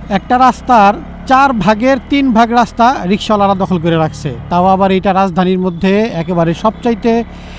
একটা রাস্তার 4 ভাগের 3 ভাগ রাস্তা রিক্সাওয়ালারা দখল করে রাখছে। তাও আবার এটা রাজধানীর মধ্যে একেবারে সবচাইতে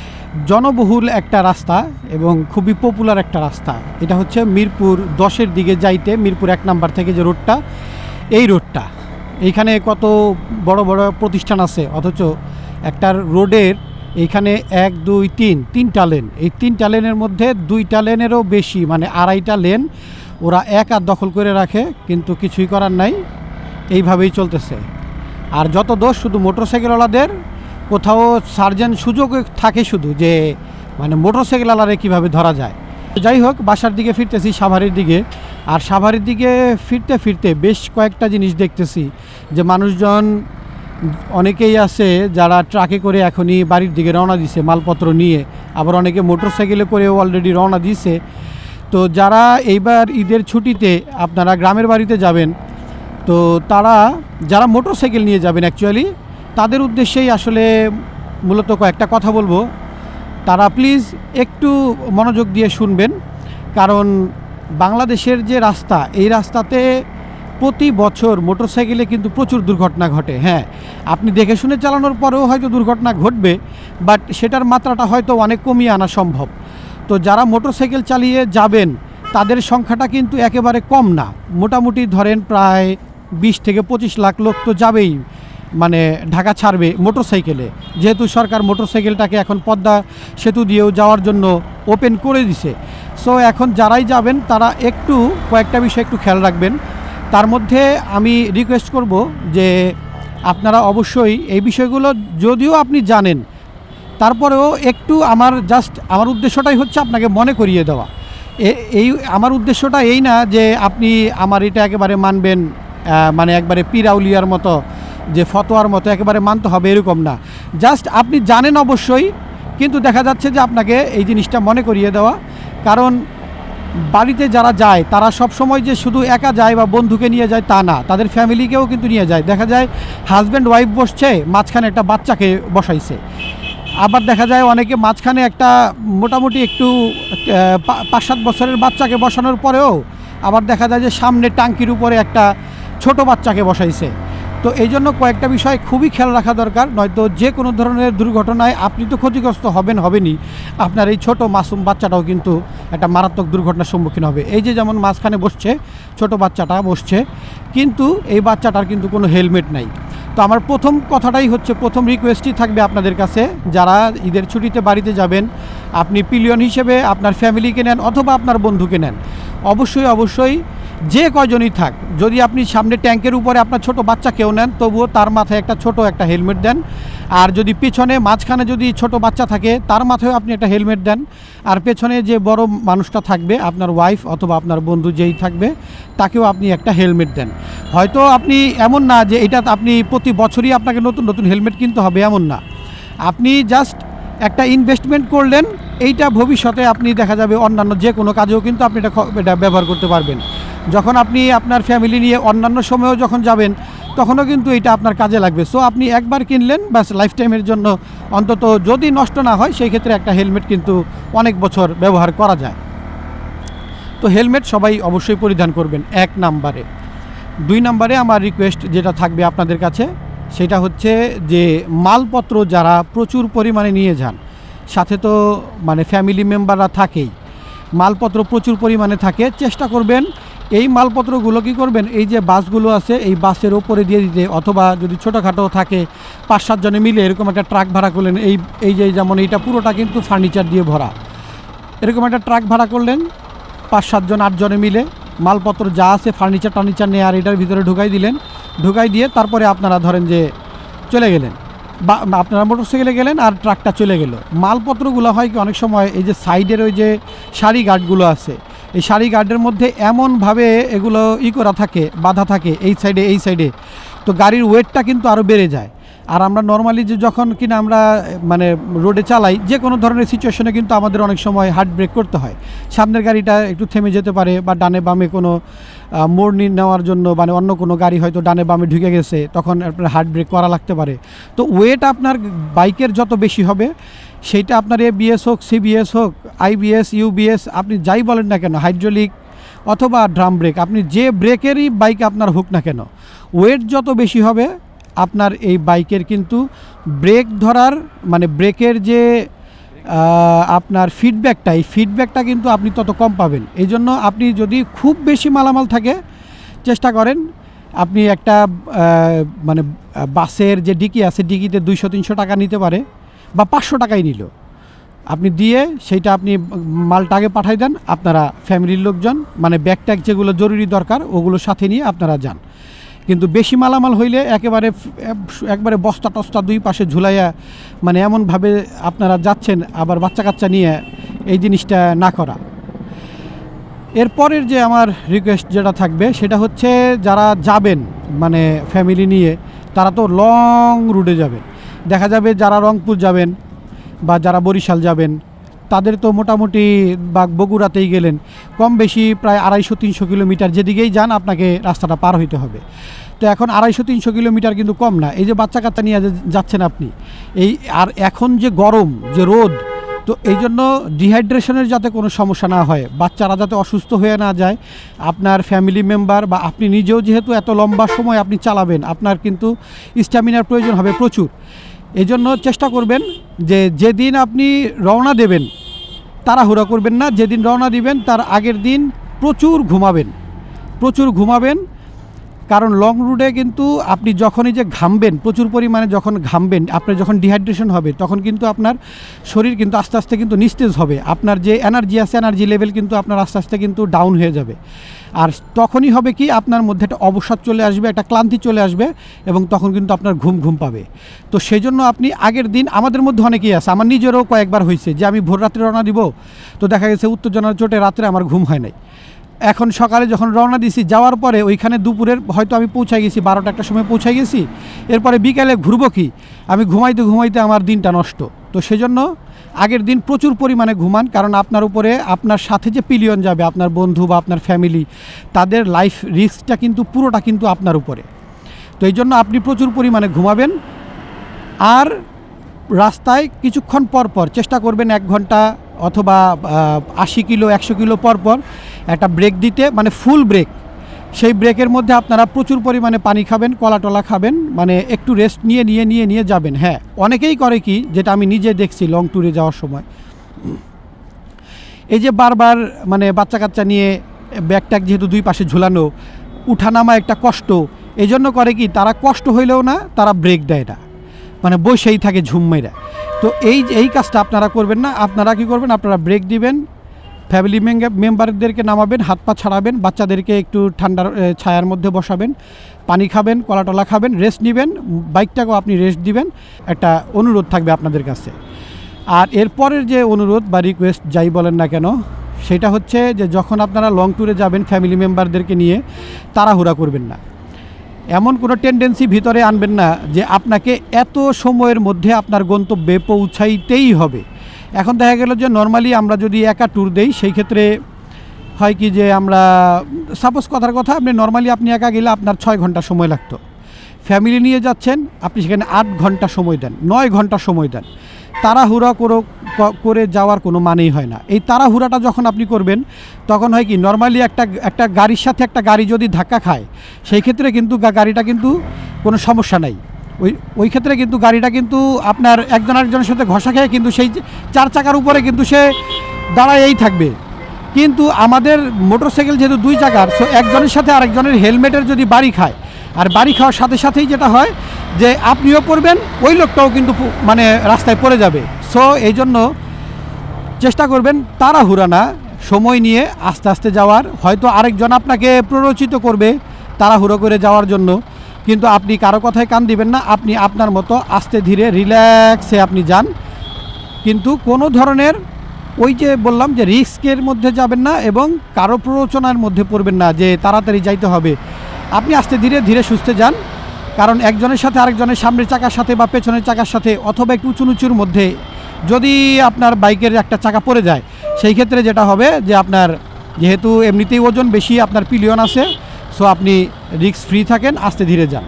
জনবহুল একটা রাস্তা এবং খুবই পপুলার একটা রাস্তা। এটা হচ্ছে মিরপুর 10-এর দিকে যাইতে মিরপুর 1 নাম্বার থেকে যে রোডটা, এই রোডটা। এইখানে কত বড় বড় প্রতিষ্ঠান আছে, অথচ একটা রোডের এইখানে 1, 2, 3টা লেন। এই 3টা লেনের মধ্যে 2টা লেনেরও বেশি, মানে 2.5টা লেন ওরা এক আর দখল করে রাখে, কিন্তু কিছুই করার নাই, এইভাবেই চলতেছে। আর যত দোষ শুধু মোটরসাইকেলওয়ালাদের, কোথাও সার্জেন সুযোগ থাকে শুধু যে মানে মোটরসাইকেলওয়ালারে কীভাবে ধরা যায়। যাই হোক, বাসার দিকে ফিরতেছি সাভারের দিকে। আর সাভারের দিকে ফিরতে ফিরতে বেশ কয়েকটা জিনিস দেখতেছি যে মানুষজন অনেকেই আছে যারা ট্রাকে করে এখনই বাড়ির দিকে রওনা দিছে মালপত্র নিয়ে, আবার অনেকে মোটরসাইকেলে করেও অলরেডি রওনা দিছে। তো যারা এইবার ঈদের ছুটিতে আপনারা গ্রামের বাড়িতে যাবেন, তো তারা যারা মোটরসাইকেল নিয়ে যাবেন অ্যাকচুয়ালি তাদের উদ্দেশ্যেই আসলে মূলত কয়েকটা কথা বলবো। তারা প্লিজ একটু মনোযোগ দিয়ে শুনবেন, কারণ বাংলাদেশের যে রাস্তা, এই রাস্তাতে প্রতি বছর মোটরসাইকেলে কিন্তু প্রচুর দুর্ঘটনা ঘটে। হ্যাঁ, আপনি দেখে শুনে চালানোর পরেও হয়তো দুর্ঘটনা ঘটবে, বাট সেটার মাত্রাটা হয়তো অনেক কমিয়ে আনা সম্ভব। তো যারা মোটরসাইকেল চালিয়ে যাবেন তাদের সংখ্যাটা কিন্তু একেবারে কম না। মোটামুটি ধরেন প্রায় 20 থেকে 25 লাখ লোক তো যাবেই, মানে ঢাকা ছাড়বে মোটরসাইকেলে, যেহেতু সরকার মোটরসাইকেলটাকে এখন পদ্মা সেতু দিয়েও যাওয়ার জন্য ওপেন করে দিছে। সো এখন যারাই যাবেন তারা একটু কয়েকটা বিষয় একটু খেয়াল রাখবেন। তার মধ্যে আমি রিকোয়েস্ট করব যে আপনারা অবশ্যই এই বিষয়গুলো যদিও আপনি জানেন, তারপরেও একটু আমার উদ্দেশ্যটাই হচ্ছে আপনাকে মনে করিয়ে দেওয়া। এই আমার উদ্দেশ্যটা এই না যে আপনি আমার এটা একেবারে মানবেন, মানে একবারে পীরাউলিয়ার মতো যে ফতোয়ার মতো একেবারে মানতে হবে এরকম না। জাস্ট আপনি জানেন অবশ্যই, কিন্তু দেখা যাচ্ছে যে আপনাকে এই জিনিসটা মনে করিয়ে দেওয়া। কারণ বাড়িতে যারা যায় তারা সব সময় যে শুধু একা যায় বা বন্ধুকে নিয়ে যায় তা না, তাদের ফ্যামিলিকেও কিন্তু নিয়ে যায়। দেখা যায় হাজব্যান্ড ওয়াইফ বসছে, মাঝখানে একটা বাচ্চাকে বসাইছে। আবার দেখা যায় অনেকে মাঝখানে একটা মোটামুটি একটু 5-7 বছরের বাচ্চাকে বসানোর পরেও আবার দেখা যায় যে সামনে টাঙ্কির উপরে একটা ছোট বাচ্চাকে বসাইছে। তো এই জন্য কয়েকটা বিষয় খুবই খেয়াল রাখা দরকার, নয়তো যে কোনো ধরনের দুর্ঘটনায় আপনি তো ক্ষতিগ্রস্ত হবেনই, আপনার এই ছোট মাসুম বাচ্চাটাও কিন্তু একটা মারাত্মক দুর্ঘটনার সম্মুখীন হবে। এই যে যেমন মাঝখানে বসছে ছোট বাচ্চাটা বসছে, কিন্তু এই বাচ্চাটার কিন্তু কোনো হেলমেট নাই। তো আমার প্রথম কথাটাই হচ্ছে, প্রথম রিকোয়েস্টই থাকবে আপনাদের কাছে, যারা ঈদের ছুটিতে বাড়িতে যাবেন, আপনি পিলিয়ন হিসেবে আপনার ফ্যামিলিকে নেন অথবা আপনার বন্ধুকে নেন, অবশ্যই যে কয়জনই থাক, যদি আপনি সামনে ট্যাঙ্কের উপরে আপনার ছোট বাচ্চা কেউ নেন, তবুও তার মাথায় একটা হেলমেট দেন। আর যদি পেছনে মাঝখানে যদি ছোট বাচ্চা থাকে তার মাথায় আপনি একটা হেলমেট দেন। আর পেছনে যে বড় মানুষটা থাকবে, আপনার ওয়াইফ অথবা আপনার বন্ধু যেই থাকবে, তাকেও আপনি একটা হেলমেট দেন। হয়তো আপনি এমন না যে এটা আপনি প্রতি বছরই আপনাকে নতুন নতুন হেলমেট কিনতে হবে, এমন না। আপনি জাস্ট একটা ইনভেস্টমেন্ট করলেন, এইটা ভবিষ্যতে আপনি দেখা যাবে অন্যান্য যে কোনো কাজেও কিন্তু আপনি এটা ব্যবহার করতে পারবেন। যখন আপনি আপনার ফ্যামিলি নিয়ে অন্যান্য সময়েও যখন যাবেন, তখনও কিন্তু এটা আপনার কাজে লাগবে। সো আপনি একবার কিনলেন, ব্যাস লাইফ টাইমের জন্য, অন্তত যদি নষ্ট না হয় সেই ক্ষেত্রে একটা হেলমেট কিন্তু অনেক বছর ব্যবহার করা যায়। তো হেলমেট সবাই অবশ্যই পরিধান করবেন 1 নাম্বারে। 2 নাম্বারে আমার রিকোয়েস্ট যেটা থাকবে আপনাদের কাছে, সেটা হচ্ছে যে মালপত্র যারা প্রচুর পরিমাণে নিয়ে যান, সাথে তো মানে ফ্যামিলি মেম্বাররা থাকেই, মালপত্র প্রচুর পরিমাণে থাকে, চেষ্টা করবেন এই মালপত্রগুলো কী করবেন, এই যে বাসগুলো আছে এই বাসের ওপরে দিয়ে দিতে, অথবা যদি ছোটোখাটো থাকে 5-7 জনে মিলে এরকম একটা ট্রাক ভাড়া করলেন। এই যে যেমন এইটা পুরোটা কিন্তু ফার্নিচার দিয়ে ভরা, এরকম একটা ট্রাক ভাড়া করলেন, 5-7 জন 8 জনে মিলে মালপত্র যা আছে ফার্নিচার নিয়ে আর এটার ভিতরে ঢুকাই দিয়ে তারপরে আপনারা ধরেন যে চলে গেলেন, বা আপনারা মোটরসাইকেলে গেলেন আর ট্রাকটা চলে গেল। মালপত্রগুলো হয় কি অনেক সময় এই যে সাইডের ওই যে সারি গার্ডগুলো আছে, এই সারি গার্ডের মধ্যে এমনভাবে এগুলো করা থাকে, বাধা থাকে এই সাইডে, তো গাড়ির ওয়েটটা কিন্তু আরও বেড়ে যায়। আর আমরা নর্মালি যে যখন কিনা আমরা মানে রোডে চালাই, যে কোনো ধরনের সিচুয়েশনে কিন্তু আমাদের অনেক সময় হার্ড ব্রেক করতে হয়। সামনের গাড়িটা একটু থেমে যেতে পারে, বা ডানে বামে কোনো মোড় নেওয়ার জন্য, মানে অন্য কোনো গাড়ি হয়তো ডানে বামে ঢুকে গেছে, তখন আপনার হার্ড ব্রেক করা লাগতে পারে। তো ওয়েট আপনার বাইকের যত বেশি হবে, সেইটা আপনার ABS হোক, CBS হোক, IBS, UBS, আপনি যাই বলেন না কেন, হাইড্রোলিক অথবা ড্রাম ব্রেক, আপনি যে ব্রেকেরই বাইক আপনার হোক না কেন, ওয়েট যত বেশি হবে আপনার এই বাইকের কিন্তু ব্রেক ধরার মানে ব্রেকের যে আপনার ফিডব্যাকটা, এই ফিডব্যাকটা কিন্তু আপনি তত কম পাবেন। এই জন্য আপনি যদি খুব বেশি মালামাল থাকে চেষ্টা করেন আপনি একটা মানে বাসের যে ডিকি আছে, ডিকিতে 200-300 টাকা নিতে পারে বা 500 টাকাই নিল, আপনি দিয়ে সেইটা আপনি মালটা আগে পাঠাই দেন। আপনারা ফ্যামিলির লোকজন মানে ব্যাগ ট্যাগ যেগুলো জরুরি দরকার ওগুলো সাথে নিয়ে আপনারা যান। কিন্তু বেশি মালামাল হইলে একবারে বস্তা টস্তা দুই পাশে ঝুলাইয়া মানে এমনভাবে আপনারা যাচ্ছেন, আবার বাচ্চা কাচ্চা নিয়ে এই জিনিসটা না করা। এরপরের যে আমার রিকোয়েস্ট যেটা থাকবে সেটা হচ্ছে যারা যাবেন মানে ফ্যামিলি নিয়ে, তারা তো লং রুটে যাবেন। দেখা যাবে যারা রংপুর যাবেন বা যারা বরিশাল যাবেন তাদের তো মোটামুটি বা বগুড়াতেই গেলেন কম বেশি প্রায় 250-300 কিলোমিটার যেদিকেই যান আপনাকে রাস্তাটা পার হইতে হবে। তো এখন 250-300 কিলোমিটার কিন্তু কম না। এই যে বাচ্চা কাচ্চা নিয়ে যাচ্ছেন আপনি, এই আর এখন যে গরম যে রোদ, তো এই জন্য ডিহাইড্রেশনের যাতে কোনো সমস্যা না হয়, বাচ্চারা যাতে অসুস্থ হয়ে না যায়, আপনার ফ্যামিলি মেম্বার বা আপনি নিজেও যেহেতু এত লম্বা সময় আপনি চালাবেন, আপনার কিন্তু স্ট্যামিনার প্রয়োজন হবে প্রচুর। এই জন্য চেষ্টা করবেন যে যেদিন আপনি রওনা দেবেন তাড়াহুড়া করবেন না, যেদিন রওনা দিবেন তার আগের দিন প্রচুর ঘুমাবেন। কারণ লং রুটে কিন্তু আপনি যখনই যে ঘামবেন, প্রচুর পরিমাণে যখন ঘামবেন, আপনার যখন ডিহাইড্রেশন হবে তখন কিন্তু আপনার শরীর কিন্তু আস্তে আস্তে কিন্তু নিস্তেজ হবে, আপনার যে এনার্জি আছে এনার্জি লেভেল কিন্তু আপনার আস্তে আস্তে কিন্তু ডাউন হয়ে যাবে। আর তখনই হবে কি আপনার মধ্যে একটা অবসাদ চলে আসবে, একটা ক্লান্তি চলে আসবে এবং তখন কিন্তু আপনার ঘুম পাবে। তো সেই জন্য আপনি আগের দিন, আমাদের মধ্যে অনেকেই আছে, আমার নিজেরও কয়েকবার হয়েছে যে আমি ভোর রাত্রে রওনা দিব, তো দেখা গেছে উত্তেজনার চোটে রাত্রে আমার ঘুম হয় নাই। এখন সকালে যখন রওনা দিছি, যাওয়ার পরে ওইখানে দুপুরের হয়তো আমি পৌঁছাই গেছি 12টা সময় পৌঁছাই গেছি, এরপরে বিকালে ঘুরবো কি, আমি ঘুমাইতে আমার দিনটা নষ্ট। তো সেজন্য আগের দিন প্রচুর পরিমাণে ঘুমান, কারণ আপনার উপরে আপনার সাথে যে পিলিয়ন যাবে, আপনার বন্ধু বা আপনার ফ্যামিলি, তাদের লাইফ রিস্কটা কিন্তু পুরোটা কিন্তু আপনার উপরে। তো এই জন্য আপনি প্রচুর পরিমাণে ঘুমাবেন। আর রাস্তায় কিছুক্ষণ পর চেষ্টা করবেন 1 ঘন্টা অথবা 80 কিলো 100 কিলো পর একটা ব্রেক দিতে, মানে ফুল ব্রেক। সেই ব্রেকের মধ্যে আপনারা প্রচুর পরিমাণে পানি খাবেন, কলা টলা খাবেন, মানে একটু রেস্ট নিয়ে যাবেন। হ্যাঁ, অনেকেই করে কি, যেটা আমি নিজে দেখছি লং ট্যুরে যাওয়ার সময়, এই যে বারবার মানে বাচ্চা কাচ্চা নিয়ে ব্যাগ ট্যাগ যেহেতু দুই পাশে ঝুলানো, উঠানামা একটা কষ্ট, এই জন্য করে কি তারা কষ্ট হইলেও না তারা ব্রেক দেয় না, মানে বসেই থাকে ঝুম মেরা। তো এই কাজটা আপনারা করবেন না। আপনারা কি করবেন, আপনারা ব্রেক দিবেন, ফ্যামিলি মেম্বারদেরকে নামাবেন, হাত পা ছাড়াবেন, বাচ্চাদেরকে একটু ঠান্ডার ছায়ার মধ্যে বসাবেন, পানি খাবেন, কলা টলা খাবেন, রেস্ট নেবেন, বাইকটাকেও আপনি রেস্ট দিবেন। একটা অনুরোধ থাকবে আপনাদের কাছে। আর এরপরের যে অনুরোধ বা রিকোয়েস্ট যাই বলেন না কেন, সেটা হচ্ছে যে যখন আপনারা লং ট্যুরে যাবেন ফ্যামিলি মেম্বারদেরকে নিয়ে, তাড়াহুড়া করবেন না। এমন কোনো টেন্ডেন্সি ভিতরে আনবেন না যে আপনাকে এত সময়ের মধ্যে আপনার গন্তব্যে পৌঁছাইতেই হবে। এখন দেখা গেল যে নর্মালি আমরা যদি একা ট্যুর দেই, সেই ক্ষেত্রে হয় কি যে আমরা সাপোজ কথার কথা আপনি নর্মালি আপনি একা গেলে আপনার 6 ঘন্টা সময় লাগতো, ফ্যামিলি নিয়ে যাচ্ছেন আপনি সেখানে 8 ঘন্টা সময় দেন, 9 ঘন্টা সময় দেন। তাড়াহুড়া করে যাওয়ার কোনো মানেই হয় না। এই তাড়াহুড়াটা যখন আপনি করবেন তখন হয় কি, নর্মালি একটা গাড়ির সাথে একটা গাড়ি যদি ধাক্কা খায়, সেই ক্ষেত্রে কিন্তু গাড়িটা কিন্তু কোনো সমস্যা নাই, ওই ক্ষেত্রে কিন্তু গাড়িটা কিন্তু আপনার একজন আরেকজনের সাথে ঘষা খেয়ে কিন্তু সেই 4 চাকার উপরে কিন্তু সে দাঁড়ায়েই থাকবে। কিন্তু আমাদের মোটরসাইকেল যেহেতু 2 চাকার, সো একজনের সাথে আরেকজনের হেলমেটের যদি বাড়ি খায়, আর বাড়ি খাওয়ার সাথে সাথেই যেটা হয় যে আপনিও পড়বেন, ওই লোকটাও কিন্তু মানে রাস্তায় পড়ে যাবে। সো এই জন্য চেষ্টা করবেন তাড়াহুড়া না, সময় নিয়ে আস্তে আস্তে যাওয়ার। হয়তো আরেকজন আপনাকে প্ররোচিত করবে তাড়াহুড়ো করে যাওয়ার জন্য, কিন্তু আপনি কারো কথায় কান দিবেন না, আপনি আপনার মতো আস্তে ধীরে রিল্যাক্সে আপনি যান। কিন্তু কোনো ধরনের ওই যে বললাম যে রিস্কের মধ্যে যাবেন না এবং কারো প্ররোচনার মধ্যে পড়বেন না যে তাড়াতাড়ি যাইতে হবে। আপনি আস্তে ধীরে সুস্থে যান, কারণ একজনের সাথে আরেকজনের সামনের চাকার সাথে বা পেছনের চাকার সাথে অথবা একটু উঁচুর মধ্যে যদি আপনার বাইকের একটা চাকা পড়ে যায়, সেই ক্ষেত্রে যেটা হবে যে আপনার যেহেতু এমনিতেই ওজন বেশি, আপনার পিলিয়ন আছে, সো আপনি রিস্ক ফ্রি থাকেন, আস্তে ধীরে যান।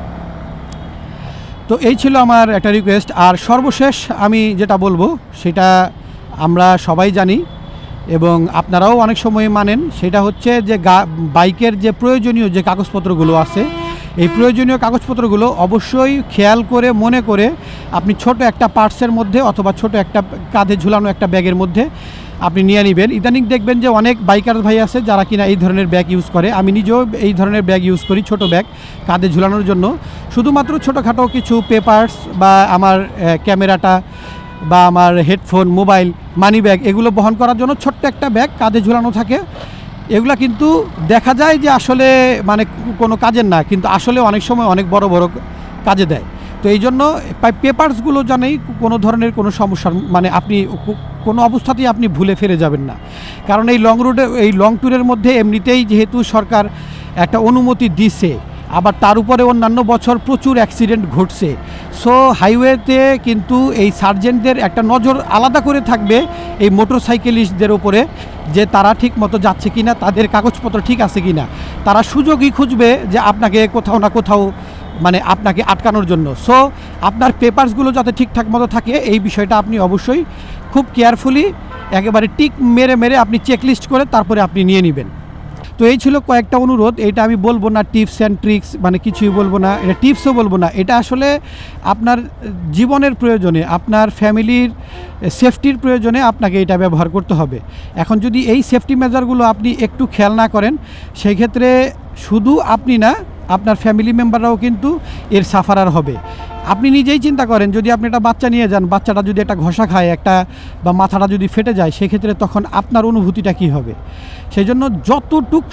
তো এই ছিল আমার একটা রিকোয়েস্ট। আর সর্বশেষ আমি যেটা বলবো সেটা আমরা সবাই জানি এবং আপনারাও অনেক সময় মানেন, সেটা হচ্ছে যে বাইকের যে প্রয়োজনীয় যে কাগজপত্রগুলো আছে, এই প্রয়োজনীয় কাগজপত্রগুলো অবশ্যই খেয়াল করে মনে করে আপনি ছোট একটা পার্টসের মধ্যে অথবা ছোট একটা কাঁধে ঝুলানো একটা ব্যাগের মধ্যে আপনি নিয়ে নেবেন। ইদানিং দেখবেন যে অনেক বাইকার ভাই আছে যারা কিনা এই ধরনের ব্যাগ ইউজ করে। আমি নিজেও এই ধরনের ব্যাগ ইউজ করি, ছোট ব্যাগ কাঁধে ঝুলানোর জন্য, শুধুমাত্র ছোটোখাটো কিছু পেপারস বা আমার ক্যামেরাটা বা আমার হেডফোন, মোবাইল, মানি ব্যাগ এগুলো বহন করার জন্য ছোট্ট একটা ব্যাগ কাঁধে ঝুলানো থাকে। এগুলা কিন্তু দেখা যায় যে আসলে মানে কোনো কাজের না, কিন্তু আসলে অনেক সময় অনেক বড় বড় কাজে দেয়। তো এই জন্য পেপারসগুলো জানেই কোনো ধরনের কোনো সমস্যা মানে আপনি কোনো অবস্থাতেই আপনি ভুলে ফিরে যাবেন না। কারণ এই লং ট্যুরের মধ্যে এমনিতেই যেহেতু সরকার একটা অনুমতি দিছে, আবার তার উপরে অন্যান্য বছর প্রচুর অ্যাক্সিডেন্ট ঘটছে। সো হাইওয়েতে কিন্তু এই সার্জেন্টদের একটা নজর আলাদা করে থাকবে এই মোটরসাইকেলিস্টদের উপরে, যে তারা ঠিক মতো যাচ্ছে কি না, তাদের কাগজপত্র ঠিক আছে কি না। তারা সুযোগই খুঁজবে যে আপনাকে কোথাও না কোথাও মানে আপনাকে আটকানোর জন্য। সো আপনার পেপারসগুলো যাতে ঠিকঠাক মতো থাকে এই বিষয়টা আপনি অবশ্যই খুব কেয়ারফুলি একেবারে টিক মেরে মেরে আপনি চেকলিস্ট করে তারপরে আপনি নিয়ে নেবেন। তো এই ছিল কয়েকটা অনুরোধ। এটা আমি বলবো না টিপস অ্যান্ড ট্রিক্স, মানে কিছুই বলবো না, এটা টিপসও বলবো না, এটা আসলে আপনার জীবনের প্রয়োজনে, আপনার ফ্যামিলির সেফটির প্রয়োজনে আপনাকে এটা ব্যবহার করতে হবে। এখন যদি এই সেফটি মেজারগুলো আপনি একটু খেয়াল না করেন, সেই ক্ষেত্রে শুধু আপনি না, আপনার ফ্যামিলি মেম্বাররাও কিন্তু এর সাফারার হবে। আপনি নিজেই চিন্তা করেন, যদি আপনি একটা বাচ্চা নিয়ে যান, বাচ্চাটা যদি একটা ঘষা খায় একটা বা মাথাটা যদি ফেটে যায়, সেক্ষেত্রে তখন আপনার অনুভূতিটা কী হবে। সেই জন্য যতটুক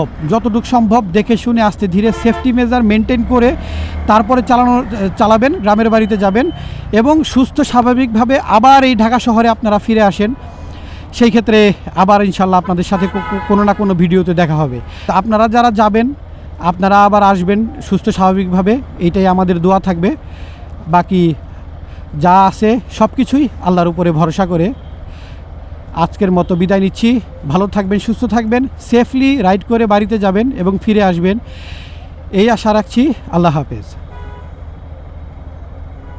সম্ভব দেখে শুনে আস্তে ধীরে সেফটি মেজার মেনটেন করে তারপরে চালাবেন, গ্রামের বাড়িতে যাবেন এবং সুস্থ স্বাভাবিকভাবে আবার এই ঢাকা শহরে আপনারা ফিরে আসেন। সেই ক্ষেত্রে আবার ইনশাল্লাহ আপনাদের সাথে কোনো না কোনো ভিডিওতে দেখা হবে। আপনারা যারা যাবেন আপনারা আবার আসবেন সুস্থ স্বাভাবিকভাবে, এইটাই আমাদের দোয়া থাকবে। বাকি যা আছে সব কিছুই আল্লাহর উপরে ভরসা করে আজকের মতো বিদায় নিচ্ছি। ভালো থাকবেন, সুস্থ থাকবেন, সেফলি রাইড করে বাড়িতে যাবেন এবং ফিরে আসবেন, এই আশা রাখছি। আল্লাহ হাফেজ।